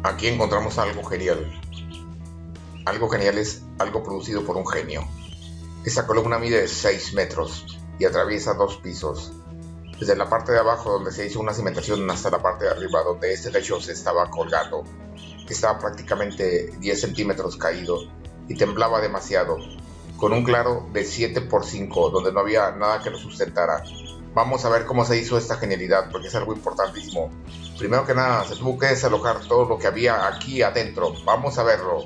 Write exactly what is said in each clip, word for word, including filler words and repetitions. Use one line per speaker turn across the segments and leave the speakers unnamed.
Aquí encontramos algo genial. Algo genial es algo producido por un genio. Esta columna mide seis metros y atraviesa dos pisos. Desde la parte de abajo donde se hizo una cimentación hasta la parte de arriba donde este techo se estaba colgando, que estaba prácticamente diez centímetros caído y temblaba demasiado, con un claro de siete por cinco donde no había nada que lo sustentara. Vamos a ver cómo se hizo esta genialidad porque es algo importantísimo. Primero que nada, se tuvo que desalojar todo lo que había aquí adentro. Vamos a verlo.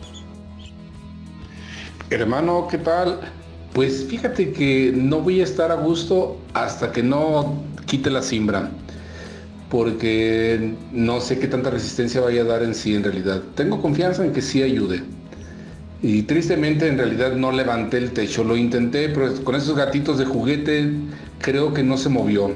Hermano, ¿qué tal? Pues fíjate que no voy a estar a gusto hasta que no quite la cimbra, porque no sé qué tanta resistencia vaya a dar en sí en realidad. Tengo confianza en que sí ayude. Y tristemente en realidad no levanté el techo, lo intenté, pero con esos gatitos de juguete creo que no se movió.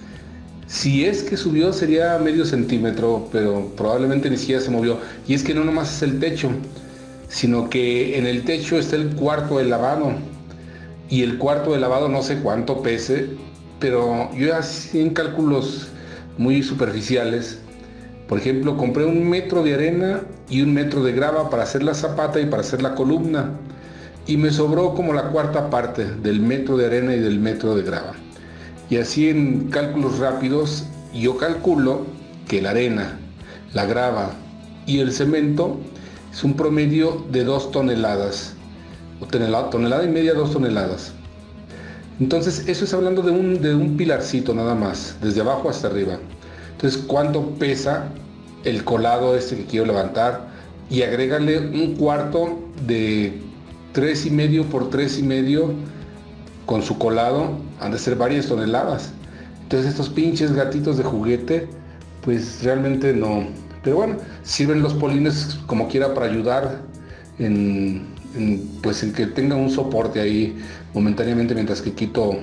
Si es que subió sería medio centímetro, pero probablemente ni siquiera se movió. Y es que no nomás es el techo, sino que en el techo está el cuarto de lavado. Y el cuarto de lavado no sé cuánto pese, pero yo así en cálculos muy superficiales, por ejemplo, compré un metro de arena y un metro de grava para hacer la zapata y para hacer la columna. Y me sobró como la cuarta parte del metro de arena y del metro de grava. Y así en cálculos rápidos, yo calculo que la arena, la grava y el cemento es un promedio de dos toneladas. O tonelada, tonelada y media, dos toneladas. Entonces, eso es hablando de un, de un pilarcito nada más, desde abajo hasta arriba. Entonces, ¿cuánto pesa el colado este que quiero levantar? Y agrégale un cuarto de tres y medio por tres y medio con su colado, han de ser varias toneladas. Entonces, estos pinches gatitos de juguete, pues realmente no. Pero bueno, sirven los polines como quiera para ayudar en, en, pues en que tenga un soporte ahí momentáneamente mientras que quito,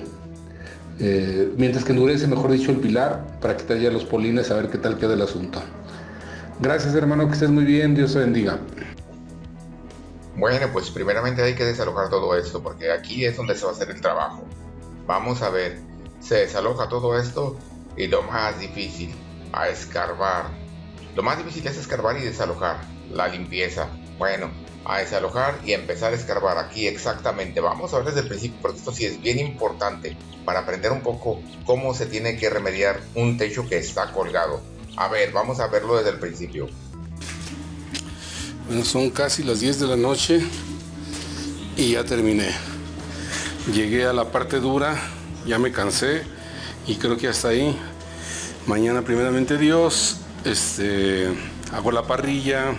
eh, mientras que endurece, mejor dicho, el pilar, para quitar ya los polines, a ver qué tal queda el asunto. Gracias, hermano, que estés muy bien, Dios te bendiga.
Bueno, pues primeramente hay que desalojar todo esto porque aquí es donde se va a hacer el trabajo. Vamos a ver, se desaloja todo esto y lo más difícil, a escarbar. Lo más difícil es escarbar y desalojar, la limpieza. Bueno, a desalojar y empezar a escarbar aquí exactamente. Vamos a ver desde el principio porque esto sí es bien importante para aprender un poco cómo se tiene que remediar un techo que está colgado. A ver, vamos a verlo desde el principio.
Bueno, son casi las diez de la noche y ya terminé. Llegué a la parte dura, ya me cansé y creo que hasta ahí. Mañana, primeramente Dios, este, hago la parrilla,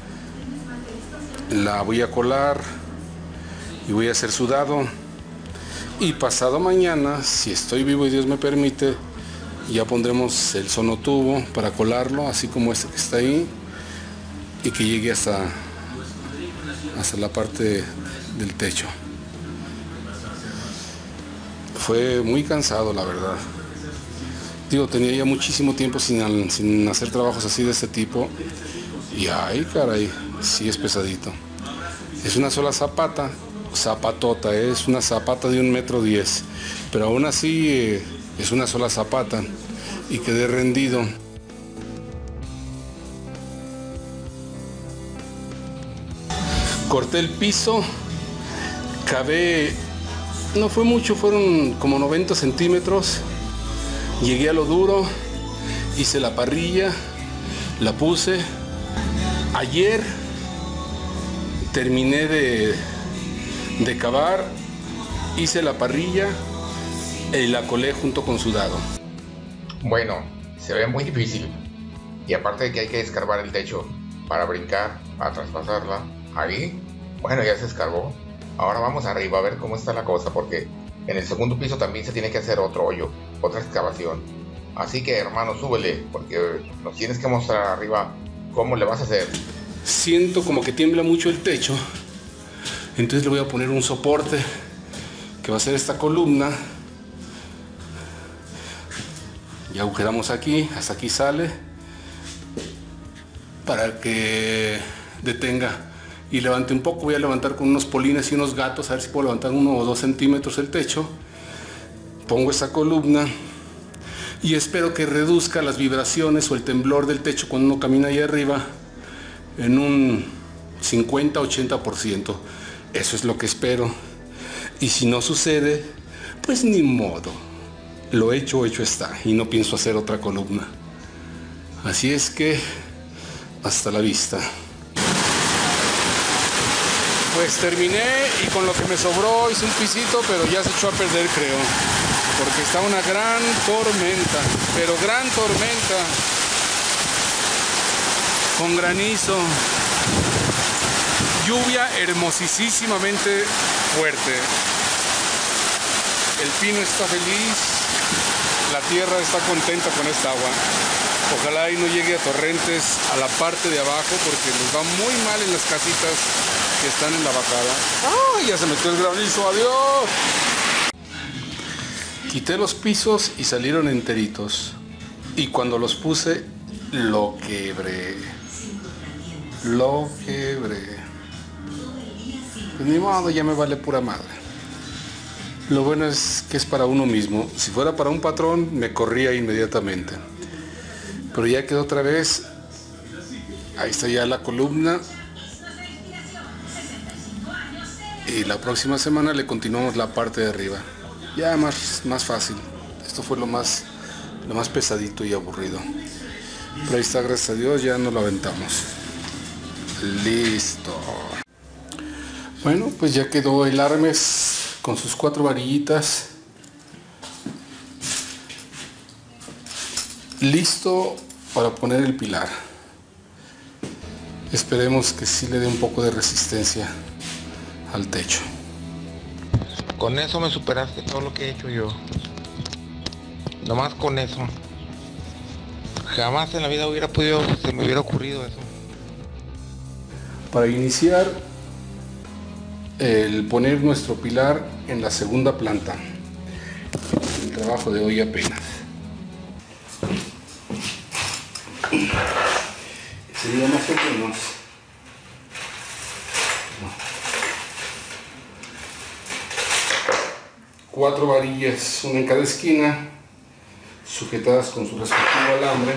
la voy a colar y voy a hacer sudado. Y pasado mañana, si estoy vivo y Dios me permite, ya pondremos el sonotubo para colarlo, así como este que está ahí, y que llegue hasta, hasta la parte del techo. Fue muy cansado, la verdad. Digo, tenía ya muchísimo tiempo sin, sin hacer trabajos así de este tipo. Y ay, caray, sí es pesadito. Es una sola zapata, zapatota, ¿eh? Es una zapata de un metro diez. Pero aún así eh, es una sola zapata. Y quedé rendido. Corté el piso, cavé, no fue mucho, fueron como noventa centímetros. Llegué a lo duro, hice la parrilla, la puse. Ayer terminé de, de cavar, hice la parrilla y la colé junto con sudado.
Bueno, se ve muy difícil. Y aparte de que hay que escarbar el techo para brincar, para traspasarla. Ahí, bueno, ya se escarbó. Ahora vamos arriba a ver cómo está la cosa, porque en el segundo piso también se tiene que hacer otro hoyo, otra excavación. Así que, hermano, súbele, porque nos tienes que mostrar arriba cómo le vas a hacer.
Siento como que tiembla mucho el techo, entonces le voy a poner un soporte que va a ser esta columna. Y agujeramos aquí, hasta aquí sale, para que detenga y levante un poco. Voy a levantar con unos polines y unos gatos, a ver si puedo levantar uno o dos centímetros el techo. Pongo esa columna y espero que reduzca las vibraciones o el temblor del techo cuando uno camina ahí arriba, en un cincuenta a ochenta por ciento. Eso es lo que espero. Y si no sucede, pues ni modo. Lo hecho, hecho está. Y no pienso hacer otra columna. Así es que, hasta la vista. Pues terminé y con lo que me sobró hice un pisito, pero ya se echó a perder, creo. Porque está una gran tormenta, pero gran tormenta. Con granizo. Lluvia hermosísimamente fuerte. El pino está feliz. La tierra está contenta con esta agua. Ojalá y no llegue a torrentes a la parte de abajo porque les va muy mal en las casitas que están en la bajada. ¡Ah! Ya se metió el granizo. ¡Adiós! Quité los pisos y salieron enteritos. Y cuando los puse, lo quebré. Lo quebré. Pues ni modo, ya me vale pura madre. Lo bueno es que es para uno mismo. Si fuera para un patrón, me corría inmediatamente. Pero ya quedó otra vez. Ahí está ya la columna. Y la próxima semana le continuamos la parte de arriba. Ya más, más fácil. Esto fue lo más, lo más pesadito y aburrido. Pero ahí está, gracias a Dios, ya nos lo aventamos. Listo. Bueno, pues ya quedó el Armex con sus cuatro varillitas. Listo para poner el pilar. Esperemos que sí le dé un poco de resistencia al techo.
Con eso me superaste todo lo que he hecho yo. Nomás con eso. Jamás en la vida hubiera podido, se me hubiera ocurrido eso.
Para iniciar, el poner nuestro pilar en la segunda planta. El trabajo de hoy apenas. Sería más o menos. Cuatro varillas, una en cada esquina, sujetadas con su respectivo alambre,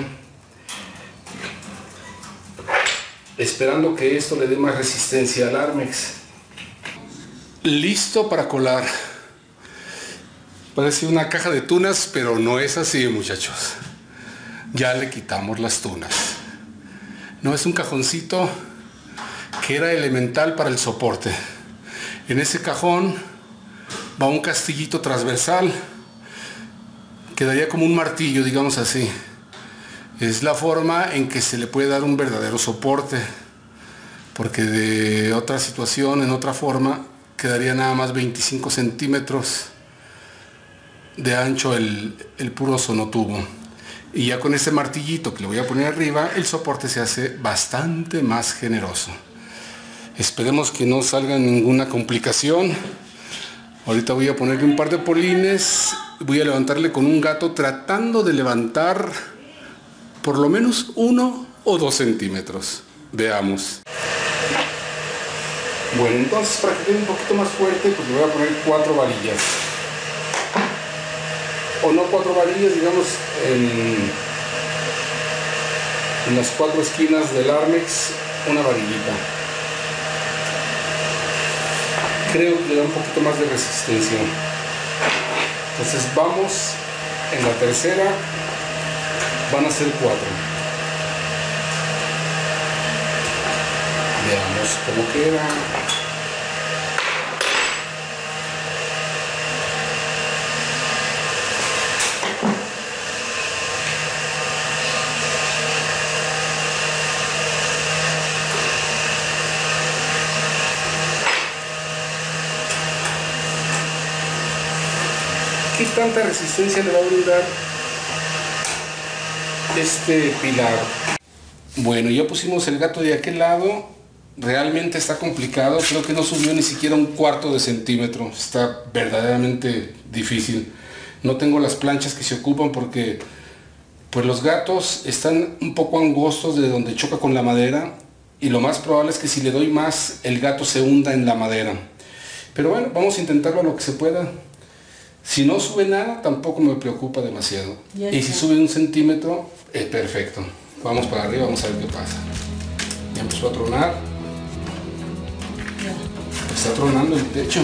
esperando que esto le dé más resistencia al Armex. Listo para colar. Parece una caja de tunas, pero no es así, muchachos. Ya le quitamos las tunas. No, es un cajoncito que era elemental para el soporte. En ese cajón va un castillito transversal. Quedaría como un martillo, digamos así. Es la forma en que se le puede dar un verdadero soporte. Porque de otra situación, en otra forma, quedaría nada más veinticinco centímetros de ancho el, el puro sonotubo. Y ya con este martillito que le voy a poner arriba, el soporte se hace bastante más generoso. Esperemos que no salga ninguna complicación. Ahorita voy a ponerle un par de polines. Voy a levantarle con un gato, tratando de levantar por lo menos uno o dos centímetros. Veamos. Bueno, entonces para que quede un poquito más fuerte, pues le voy a poner cuatro varillas. O no cuatro varillas, digamos, en, en las cuatro esquinas del Armex, una varillita. Creo que le da un poquito más de resistencia. Entonces vamos en la tercera, van a ser cuatro. Veamos cómo queda. ¿Qué tanta resistencia le va a brindar este pilar? Bueno, ya pusimos el gato de aquel lado. Realmente está complicado. Creo que no subió ni siquiera un cuarto de centímetro. Está verdaderamente difícil. No tengo las planchas que se ocupan porque pues los gatos están un poco angostos de donde choca con la madera. Y lo más probable es que si le doy más, el gato se hunda en la madera. Pero bueno, vamos a intentarlo lo que se pueda. Si no sube nada, tampoco me preocupa demasiado. Y si sube un centímetro, es perfecto. Vamos para arriba, vamos a ver qué pasa. Ya empezó a tronar.
Ya.
Está tronando el techo.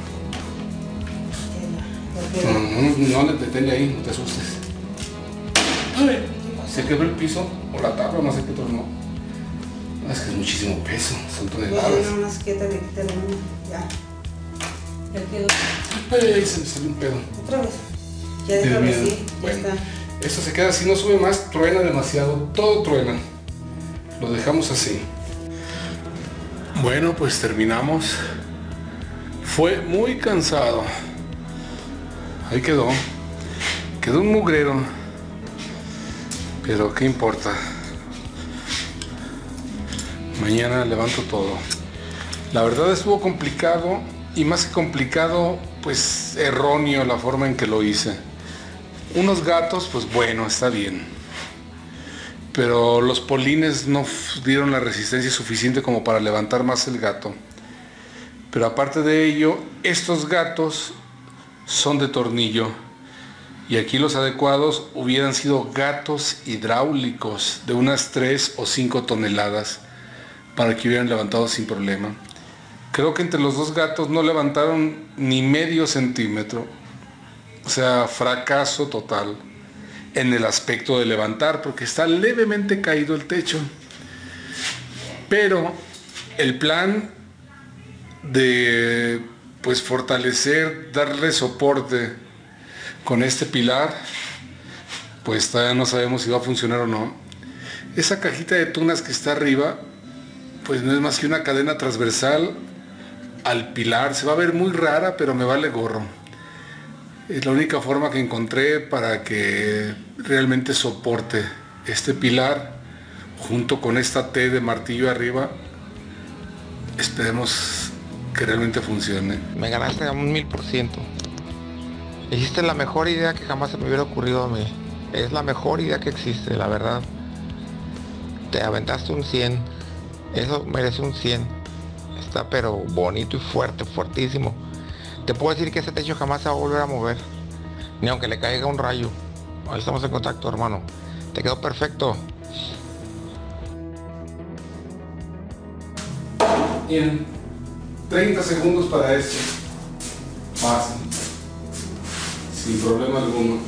Ya, ya, ya.
Uh-huh. No le detén ahí, no te asustes. Ay, se quebró el piso o la tabla, no sé qué tronó. Es que es muchísimo peso, son toneladas.
Bueno, unas quietas de quitar uno. Ya. Ya quedó.
Ay, ay, se me salió un pedo.
Otra vez. Ya déjalo así. Ya
Bueno,
está.
esto se queda así, no sube más, truena demasiado, todo truena. Lo dejamos así. Bueno, pues terminamos. Fue muy cansado. Ahí quedó. Quedó un mugrero. Pero qué importa. Mañana levanto todo. La verdad estuvo complicado. Y más que complicado, pues erróneo la forma en que lo hice. Unos gatos, pues bueno, está bien. Pero los polines no dieron la resistencia suficiente como para levantar más el gato. Pero aparte de ello, estos gatos son de tornillo. Y aquí los adecuados hubieran sido gatos hidráulicos de unas tres o cinco toneladas para que hubieran levantado sin problema. Creo que entre los dos gatos no levantaron ni medio centímetro. O sea, fracaso total en el aspecto de levantar, porque está levemente caído el techo. Pero el plan de pues fortalecer, darle soporte con este pilar, pues todavía no sabemos si va a funcionar o no. Esa cajita de tunas que está arriba, pues no es más que una cadena transversal al pilar. Se va a ver muy rara, pero me vale gorro. Es la única forma que encontré para que realmente soporte este pilar junto con esta T de martillo arriba. Esperemos que realmente funcione.
Me ganaste a un mil por ciento. Hiciste la mejor idea que jamás se me hubiera ocurrido a mí. Es la mejor idea que existe, la verdad. Te aventaste un cien. Eso merece un cien. Está pero bonito y fuerte, fuertísimo. Te puedo decir que ese techo jamás se va a volver a mover. Ni aunque le caiga un rayo. Ahí estamos en contacto, hermano. Te quedó perfecto.
Tienen treinta segundos para esto. Fácil. Sin problema alguno.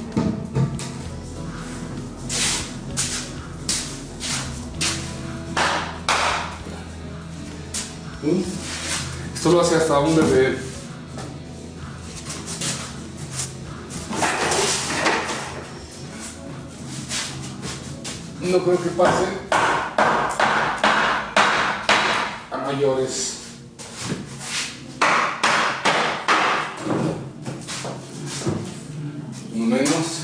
Esto lo hace hasta un bebé. No creo que pase a mayores. Menos.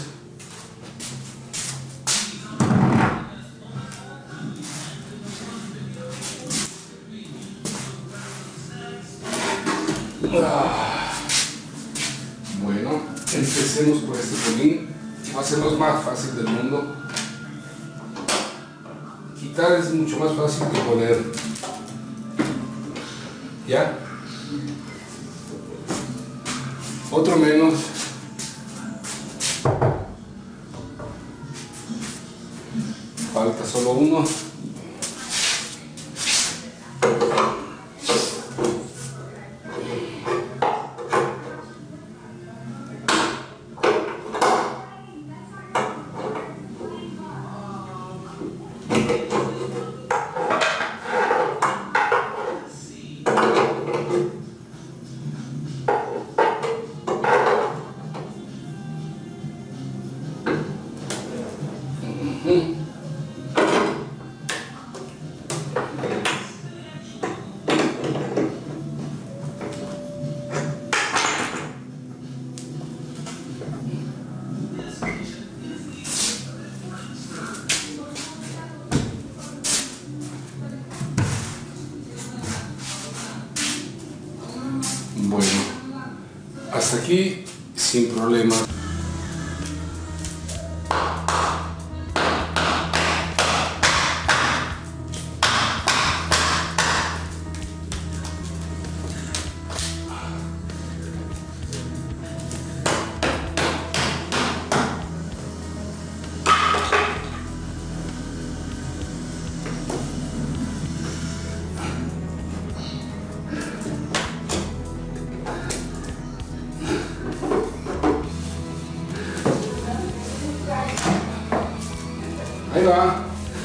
Ah. Bueno, empecemos por este polín. Va a ser lo más fácil del mundo. Quitar es mucho más fácil que poner. ¿Ya? Otro menos. Falta solo uno. Bueno, hasta aquí sin problema. Venga.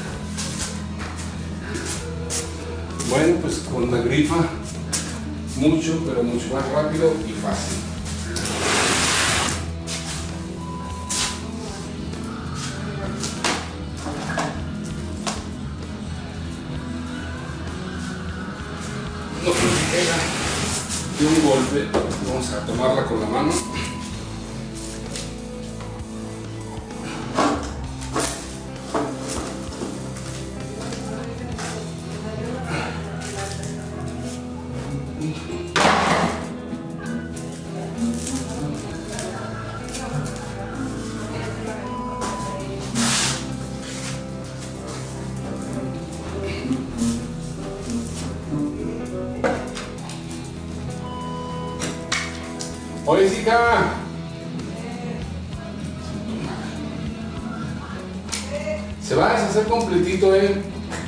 Bueno, pues con la grifa, mucho, pero mucho más rápido y fácil. No se pega de un golpe. Vamos a tomarla con la mano. Oye, chica. Se va a deshacer completito, eh.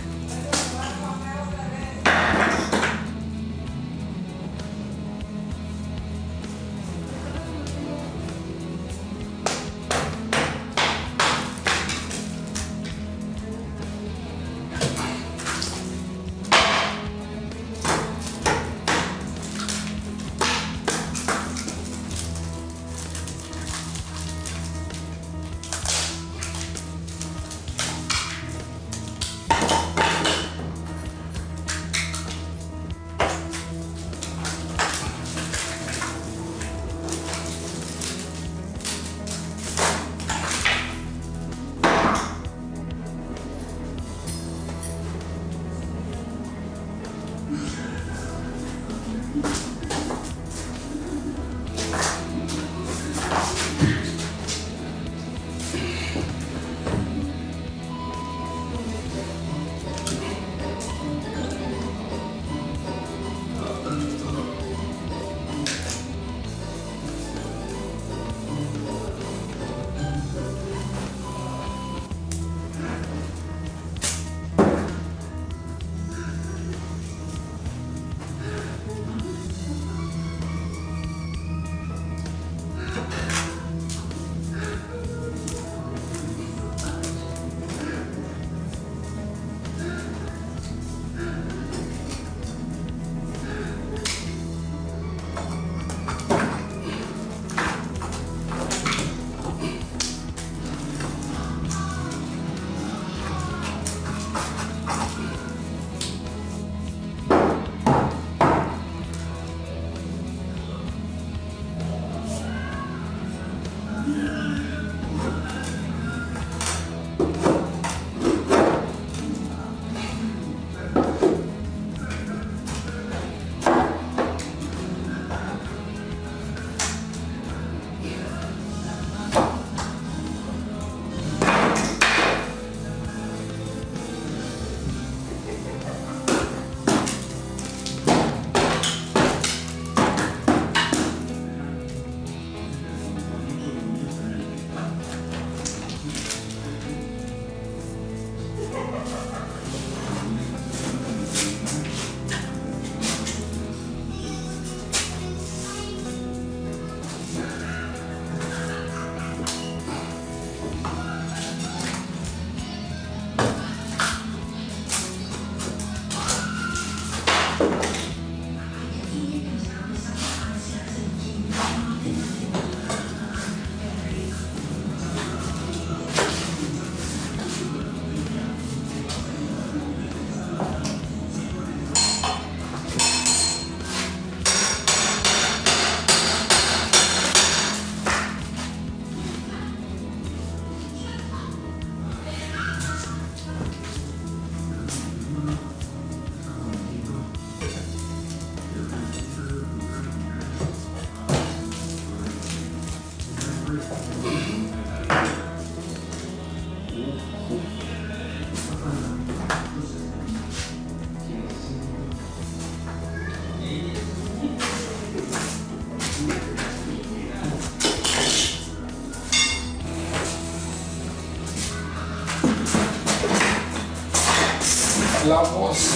La voz.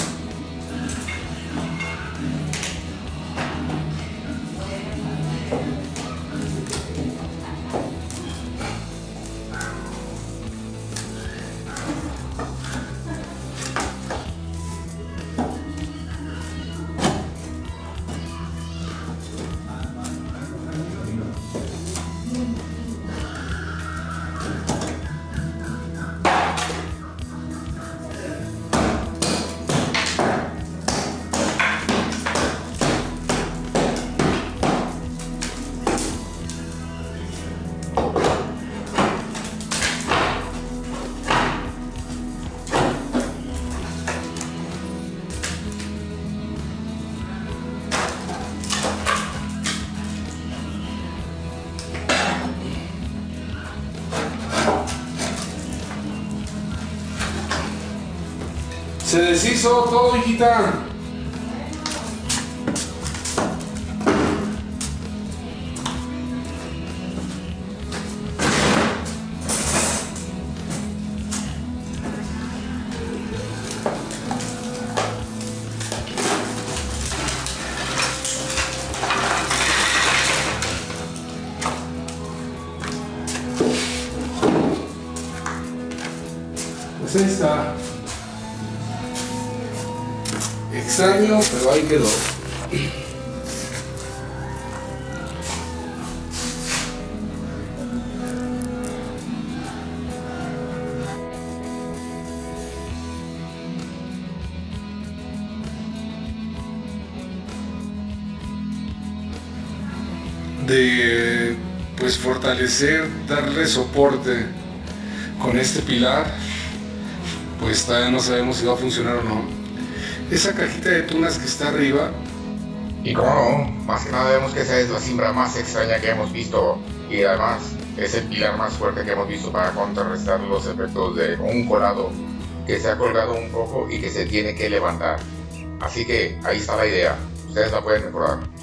Se deshizo todo, hijita. Pues ahí está. Extraño, pero ahí quedó. De pues fortalecer, darle soporte con este pilar, pues todavía no sabemos si va a funcionar o no. Esa cajita de tunas que está arriba,
Y como no, más que nada vemos que esa es la cimbra más extraña que hemos visto y además es el pilar más fuerte que hemos visto para contrarrestar los efectos de un colado que se ha colgado un poco y que se tiene que levantar. Así que ahí está la idea, ustedes la pueden mejorar.